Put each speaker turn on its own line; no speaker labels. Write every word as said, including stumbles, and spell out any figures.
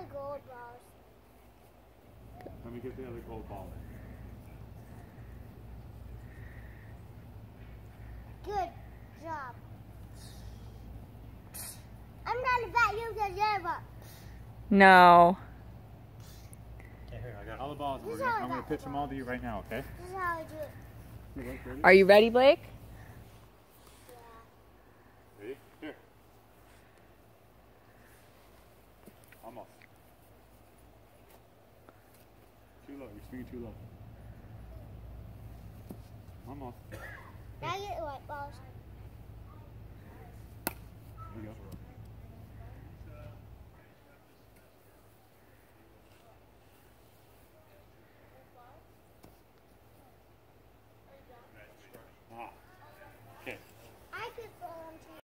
gold balls.
Let me get the other gold ball.
Good job. I'm gonna bet you deserve it.
No.
Okay, here, I got all the balls. We're gonna, I'm going to pitch them all to you right now, okay?
This is how I do it.
You look ready?
Are you ready, Blake?
Yeah.
Ready? Here. Almost. Too low. You're swinging too low. Almost.
Now get the white balls.
There you go.